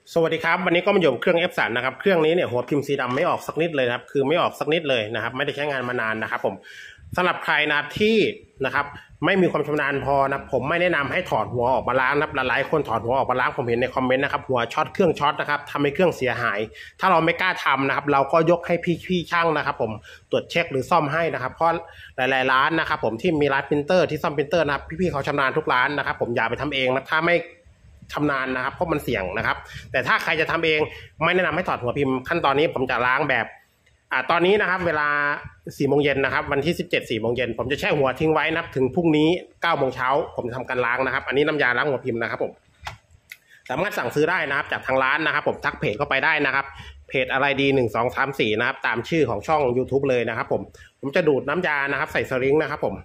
สวัสดีครับวันนี้ก็มาอยู่เครื่อง F3 นะครับเครื่องนี้เนี่ยหัวพิมพ์สีดำไม่ออกสักนิดเลยครับคือไม่ออกสักนิดเลยนะครับไม่ได้ใช้งานมานานนะครับผมสำหรับใครนะที่นะครับไม่มีความชำนาญพอนะผมไม่แนะนำให้ถอดหัวออกมาล้างนะหลายคนถอดหัวออกมาล้างผมเห็นในคอมเมนต์นะครับหัวช็อตเครื่องช็อตนะครับทำให้เครื่องเสียหายถ้าเราไม่กล้าทำนะครับเราก็ยกให้พี่ช่างนะครับผมตรวจเช็คหรือซ่อมให้นะครับเพราะหลายร้านนะครับผมที่มีร้านปรินเตอร์ที่ซ่อมปรินเตอร์นะครับพี่เขาชำนาญทุกร้านนะครับผมอย่าไปทำเองนะถ้าไม่ชำนาญนะครับเพราะมันเสี่ยงนะครับแต่ถ้าใครจะทำเองไม่แนะนำให้ถอดหัวพิมพ์ขั้นตอนนี้ผมจะล้างแบบตอนนี้นะครับเวลา4 โมงเย็นนะครับวันที่17 4 โมงเย็นผมจะแช่หัวทิ้งไว้นะถึงพรุ่งนี้9 โมงเช้าผมจะทำการล้างนะครับอันนี้น้ำยาล้างหัวพิมพ์นะครับผมสามารถสั่งซื้อได้นะครับจากทางร้านนะครับผมทักเพจเข้าไปได้นะครับเพจอะไรดี1 2 3 4นะครับตามชื่อของช่อง YouTube เลยนะครับผมจะดูดน้ำยานะครับใส่สลิงนะครับผม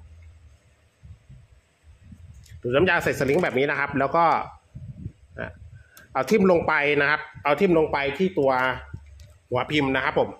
ดูดน้ำยาใส่สลิงแบบนี้นะครับแล้วก็เอาทิ่มลงไปนะครับเอาทิ่มลงไปที่ตัวหัวพิมพ์นะครับผม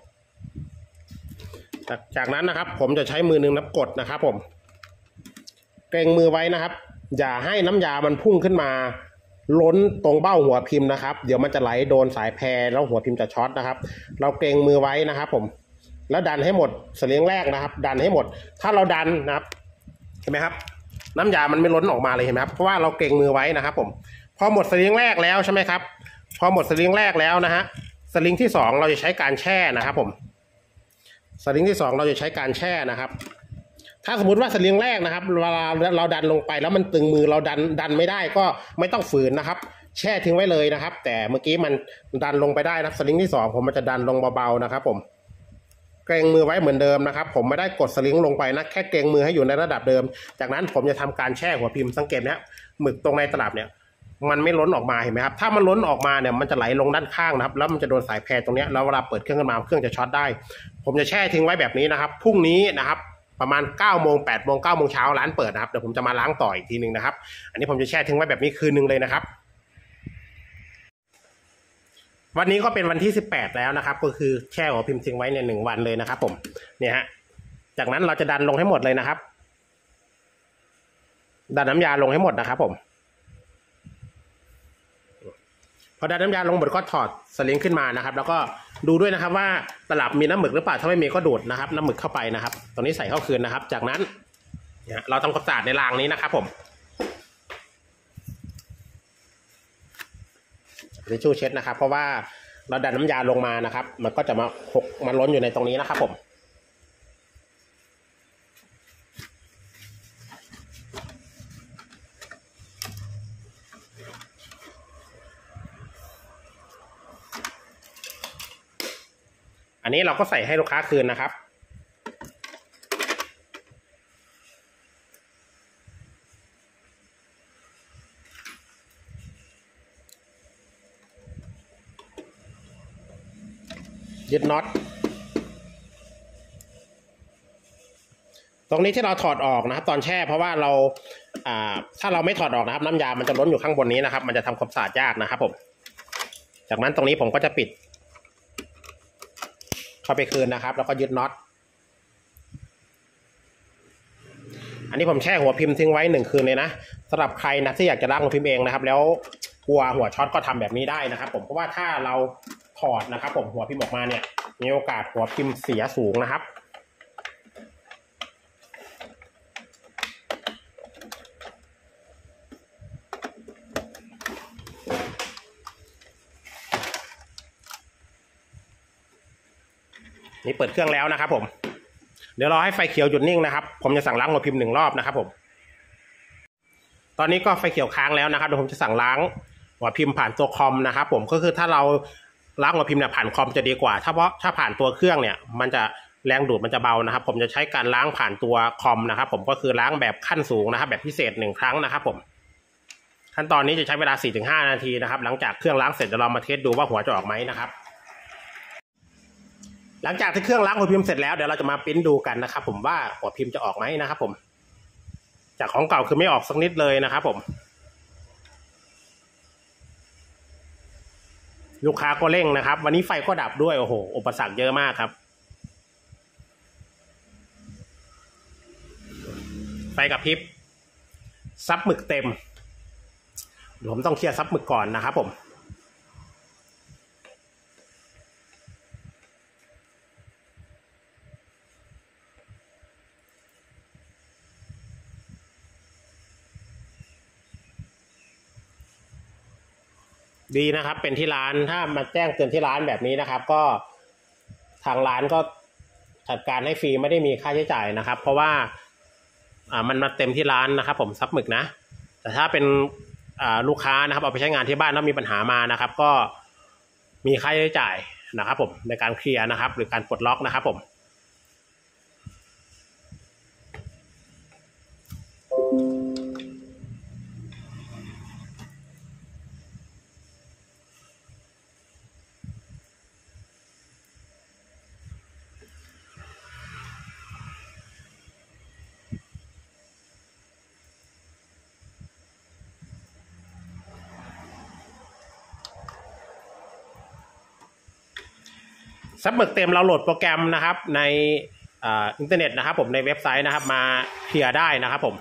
จากนั้นนะครับผมจะใช้มือหนึ่งกดนะครับผมเกรงมือไว้นะครับอย่าให้น้ำยามันพุ่งขึ้นมาล้นตรงเบ้าหัวพิมพ์นะครับเดี๋ยวมันจะไหลโดนสายแพรแล้วหัวพิมพ์จะช็อตนะครับเราเกรงมือไว้นะครับผมแล้วดันให้หมดสลิงแรกนะครับดันให้หมดถ้าเราดันนะครับเห็นไหมครับน้ำยามันไม่ล้นออกมาเลยเห็นไหมครับเพราะว่าเราเกรงมือไว้นะครับผมพอหมดสลิงแรกแล้วใช่ไหมครับพอหมดสลิงแรกแล้วนะฮะสลิงที่2เราจะใช้การแช่นะครับผมสลิงที่2เราจะใช้การแช่นะครับถ้าสมมติว่าสลิงแรกนะครับเวลาเราดันลงไปแล้วมันตึงมือเราดันไม่ได้ก็ไม่ต้องฝืนนะครับแช่ทิ้งไว้เลยนะครับแต่เมื่อกี้มันดันลงไปได้นะสลิงที่2ผมมันจะดันลงเบาๆนะครับผมเกรงมือไว้เหมือนเดิมนะครับผมไม่ได้กดสลิงลงไปนะแค่เกรงมือให้อยู่ในระดับเดิมจากนั้นผมจะทำการแช่หัวพิมพ์สังเกตนะหมึกตรงในตลับเนี่ยมันไม่ล้นออกมาเห็นไหมครับถ้ามันล้นออกมาเนี่ยมันจะไหลลงด้านข้างนะครับแล้วมันจะโดนสายแพรตรงนี้แล้วเวลาเปิดเครื่องขึ้นมาเครื่องจะช็อตได้ผมจะแช่ทิ้งไว้แบบนี้นะครับพรุ่งนี้นะครับประมาณ9 โมง 8 โมง 9 โมงเช้าร้านเปิดนะครับเดี๋ยวผมจะมาล้างต่ออีกทีนึงนะครับอันนี้ผมจะแช่ทิ้งไว้แบบนี้คืนนึงเลยนะครับวันนี้ก็เป็นวันที่18แล้วนะครับก็คือแช่หัวพิมพ์ทิ้งไว้เนี่ย1 วันเลยนะครับผมเนี่ยฮะจากนั้นเราจะดันลงให้หมดเลยนะครับดันน้ำยาลงให้หมดนะครับผมพอดันน้ำยาลงหมดก็ถอดสลิงขึ้นมานะครับแล้วก็ดูด้วยนะครับว่าตลับมีน้ำหมึกหรือเปล่าถ้าไม่มีก็ดูดนะครับน้ำหมึกเข้าไปนะครับตอนนี้ใส่เข้าคืนนะครับจากนั้นเราทำความสะอาดในรางนี้นะครับผมทิชชู่เช็ดนะครับเพราะว่าเราดันน้ำยาลงมานะครับมันก็จะมาหกมาล้นอยู่ในตรงนี้นะครับผมอันนี้เราก็ใส่ให้ลูกค้าคืนนะครับยึดน็อตตรงนี้ที่เราถอดออกนะครับตอนแช่เพราะว่าเราถ้าเราไม่ถอดออกนะครับน้ำยามันจะล้นอยู่ข้างบนนี้นะครับมันจะทำความสะอาดยากนะครับผมจากนั้นตรงนี้ผมก็จะปิดเข้าไปคืนนะครับแล้วก็ยึดน็อตอันนี้ผมแช่หัวพิมพ์ทิ้งไว้1 คืนเลยนะสำหรับใครนะที่อยากจะล้างหัวพิมพ์เองนะครับแล้วกลัวหัวช็อตก็ทำแบบนี้ได้นะครับผมเพราะว่าถ้าเราถอดนะครับผมหัวพิมพ์ออกมาเนี่ยมีโอกาสหัวพิมพ์เสียสูงนะครับนี่เปิดเครื่องแล้วนะครับผมเดี๋ยวรอให้ไฟเขียวหยุดนิ่งนะครับผมจะสั่งล้างหัวพิมพ์1 รอบนะครับผมตอนนี้ก็ไฟเขียวค้างแล้วนะครับเดี๋ยวผมจะสั่งล้างหัวพิมพ์ผ่านตัวคอมนะครับผมก็คือถ้าเราล้างหัวพิมพ์เนี่ยผ่านคอมจะดีกว่าถ้าผ่านตัวเครื่องเนี่ยมันจะแรงดูดมันจะเบานะครับผมจะใช้การล้างผ่านตัวคอมนะครับผมก็คือล้างแบบขั้นสูงนะครับแบบพิเศษ1 ครั้งนะครับผมขั้นตอนนี้จะใช้เวลา 4-5 นาทีนะครับหลังจากเครื่องล้างเสร็จเดี๋ยวเรามาเทสดูว่าหัวจะออกไหมนะครับหลังจากที่เครื่องล้างหัวพิมพ์เสร็จแล้วเดี๋ยวเราจะมาปริ้นดูกันนะครับผมว่าหัวพิมพ์จะออกไหมนะครับผมจากของเก่าคือไม่ออกสักนิดเลยนะครับผมลูกค้าก็เร่งนะครับวันนี้ไฟก็ดับด้วยโอ้โหอุปสรรคเยอะมากครับไฟกระพริบซับหมึกเต็มผมต้องเคลียร์ซับหมึกก่อนนะครับผมดีนะครับเป็นที่ร้านถ้ามาแจ้งเตือนที่ร้านแบบนี้นะครับก็ทางร้านก็จัดการให้ฟรีไม่ได้มีค่าใช้จ่ายนะครับเพราะว่ามันมาเต็มที่ร้านนะครับผมซับหมึกนะแต่ถ้าเป็นลูกค้านะครับเอาไปใช้งานที่บ้านแล้วมีปัญหามานะครับก็มีค่าใช้จ่ายนะครับผมในการเคลียร์นะครับหรือการปลดล็อกนะครับผมซับหมึกเต็มเราโหลดโปรแกรมนะครับในอินเทอร์เน็ตนะครับผมในเว็บไซต์นะครับมาเคลียร์ได้นะครับผม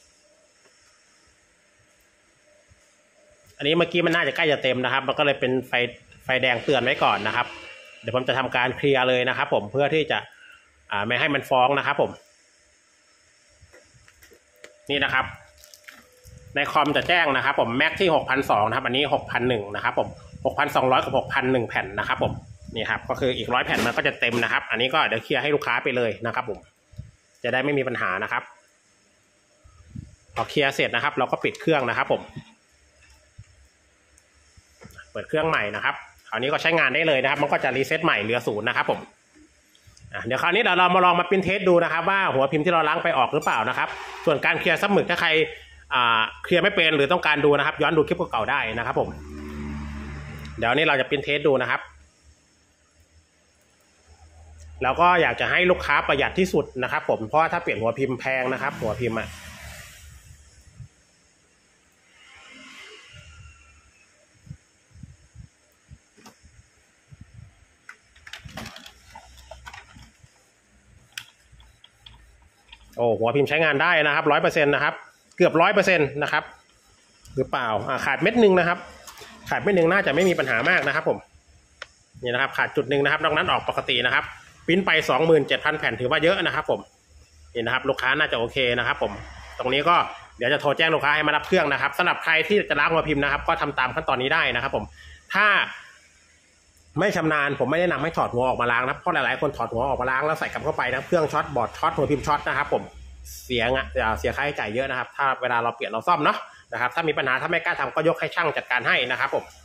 อันนี้เมื่อกี้มันน่าจะใกล้จะเต็มนะครับมันก็เลยเป็นไฟแดงเตือนไว้ก่อนนะครับเดี๋ยวผมจะทำการเคลียร์เลยนะครับผมเพื่อที่จะไม่ให้มันฟ้องนะครับผมนี่นะครับในคอมจะแจ้งนะครับผมแม็กที่ 6,200 นะครับอันนี้ 6,100 นะครับผม 6,200 กับ 6,100 แผ่นนะครับผมนี่ครับก็คืออีก100 แผ่นมันก็จะเต็มนะครับอันนี้ก็เดี๋ยวเคลียร์ให้ลูกค้าไปเลยนะครับผมจะได้ไม่มีปัญหานะครับพอเคลียร์เสร็จนะครับเราก็ปิดเครื่องนะครับผมเปิดเครื่องใหม่นะครับคราวนี้ก็ใช้งานได้เลยนะครับมันก็จะรีเซ็ตใหม่เหลือ0นะครับผมเดี๋ยวคราวนี้เรามาลองมาพิมพ์เทสดูนะครับว่าหัวพิมพ์ที่เราล้างไปออกหรือเปล่านะครับส่วนการเคลียร์ซับหมึกถ้าใครเคลียร์ไม่เป็นหรือต้องการดูนะครับย้อนดูคลิปเก่าๆได้นะครับผมเดี๋ยวนี้เราจะพิมพ์เทสดูนะครับแล้วก็อยากจะให้ลูกค้าประหยัดที่สุดนะครับผมเพราะว่าถ้าเปลี่ยนหัวพิมพ์แพงนะครับหัวพิมพ์หัวพิมพ์ใช้งานได้นะครับ 100% นะครับเกือบ 100% นะครับหรือเปล่าขาดเม็ดนึงนะครับขาดเม็ดนึงน่าจะไม่มีปัญหามากนะครับผมนี่นะครับขาดจุดหนึ่งนะครับนอกนั้นออกปกตินะครับปริ้นไป 27,000 แผ่นถือว่าเยอะนะครับผมนี่นะครับลูกค้าน่าจะโอเคนะครับผมตรงนี้ก็เดี๋ยวจะโทรแจ้งลูกค้าให้มารับเครื่องนะครับสำหรับใครที่จะล้างหัวพิมพ์นะครับก็ทำตามขั้นตอนนี้ได้นะครับผมถ้าไม่ชำนาญผมไม่แนะนำให้ถอดหัวออกมาล้างนะเพราะหลายๆคนถอดหัวออกมาล้างแล้วใส่กลับเข้าไปนะเครื่องช็อตบอร์ดช็อตหัวพิมพ์ช็อตนะครับผมเสียค่าใช้จ่ายเยอะนะครับถ้าเวลาเราเปลี่ยนเราซ่อมเนาะนะครับถ้ามีปัญหาถ้าไม่กล้าทำก็ยกให้ช่างจัดการให้นะครับผม